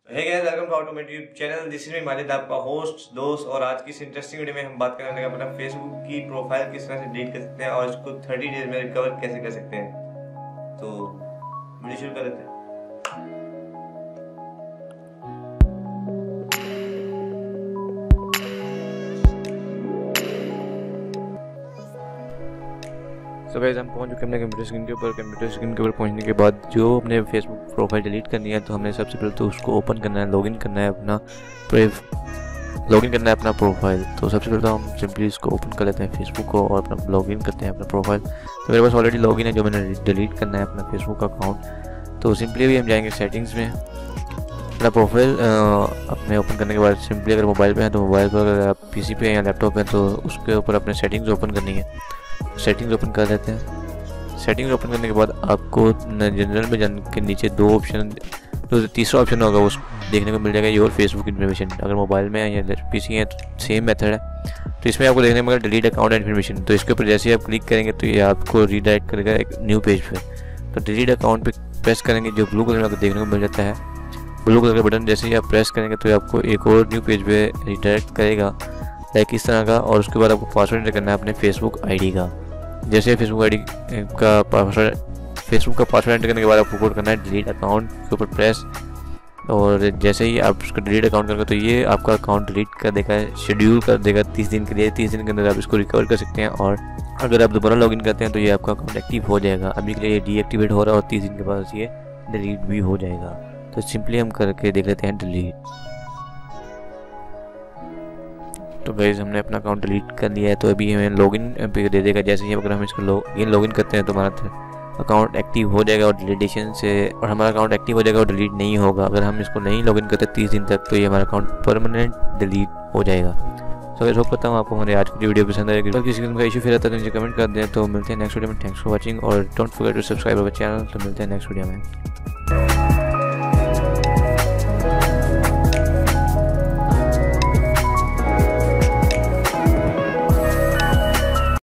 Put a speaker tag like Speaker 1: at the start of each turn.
Speaker 1: Hey guys, welcome to our YouTube channel. This is me Majid, आपका host दोस्त। और आज की इस इंटरेस्टिंग वीडियो में हम बात करने लगे अपना फेसबुक की प्रोफाइल किस तरह से डिलीट कर सकते हैं और इसको 30 डेज में रिकवर कैसे कर सकते हैं। तो वीडियो शुरू कर लेते हैं।
Speaker 2: सो गाइस, हम पहुंच चुके हैं कंप्यूटर स्क्रीन के ऊपर। कंप्यूटर स्क्रीन के ऊपर पहुंचने के बाद जो अपने फेसबुक प्रोफाइल डिलीट करनी है, तो हमने सबसे पहले तो उसको ओपन करना है, लॉगिन करना है अपना प्रोफाइल। तो सबसे पहले तो हम सिंपली इसको ओपन कर लेते हैं फेसबुक को और अपना लॉगिन करते हैं अपना प्रोफाइल। तो मेरे पास ऑलरेडी लॉगिन है जो मैंने डिलीट करना है अपना फेसबुक अकाउंट। तो सिंपली अभी हम जाएंगे सेटिंग्स में। अपना प्रोफाइल अपने ओपन करने के बाद सिंपली अगर मोबाइल पे है तो मोबाइल पर, अगर आप पीसी पे या लैपटॉप पे तो उसके ऊपर अपने सेटिंग्स ओपन करनी है। सेटिंग्स ओपन कर लेते हैं। सेटिंग्स ओपन करने के बाद आपको जनरल में जाने के नीचे दो ऑप्शन, जो तीसरा ऑप्शन होगा वो देखने को मिल जाएगा, योर फेसबुक इन्फॉर्मेशन। अगर मोबाइल में है या पीसी है तो सेम मेथड है। तो इसमें आपको देखने को मिलेगा डिलीट अकाउंट इन्फॉर्मेशन। तो इसके ऊपर जैसे ही आप क्लिक करेंगे तो ये आपको रीडायरेक्ट करेगा एक न्यू पेज पे। तो डिलीट अकाउंट पे प्रेस करेंगे, जो ब्लू कलर में आपको देखने को मिल जाता है, ब्लू कलर का बटन जैसे ही आप प्रेस करेंगे तो आपको एक और न्यू पेज पे रीडायरेक्ट करेगा लाइक इस तरह का। और उसके बाद आपको पासवर्ड एंटर करना है अपने फेसबुक आईडी का। जैसे फेसबुक आईडी का पासवर्ड एंटर करने के बाद आपको कोड करना है डिलीट अकाउंट के ऊपर प्रेस। और जैसे ही आप उसको डिलीट अकाउंट करेंगे तो ये आपका अकाउंट डिलीट कर देगा, शेड्यूल कर देगा 30 दिन के लिए। 30 दिन के अंदर आप इसको रिकवर कर सकते हैं। और अगर आप दोबारा लॉगिन करते हैं तो ये आपका अकाउंट एक्टिव हो जाएगा। अभी के लिए ये डीएक्टिवेट हो रहा है और 30 दिन के बाद ये डिलीट भी हो जाएगा। तो सिंपली हम करके देख लेते हैं डिलीट। तो गाइस, हमने अपना अकाउंट डिलीट कर लिया है। तो अभी हमें लॉगिन पे दे देगा। जैसे ही अगर हम इसको लॉगिन करते हैं तो हमारा अकाउंट एक्टिव हो जाएगा और डिलीटेशन से, और हमारा अकाउंट एक्टिव हो जाएगा और डिलीट नहीं होगा। अगर हम इसको नहीं लॉगिन करते 30 दिन तक तो ये हमारा अकाउंट परमानेंट डिलीट हो जाएगा। तो मैं होप करता हूँ आपको हमारे आज की वीडियो पसंद आएगी। अगर किसी का इशू फिर आता है तो नीचे कमेंट कर दें। तो मिलते हैं नेक्स्ट वीडियो में। थैंक्स फॉर वॉचिंग और don't forget to subscribe our channel. तो मिलते हैं नेक्स्ट वीडियो में।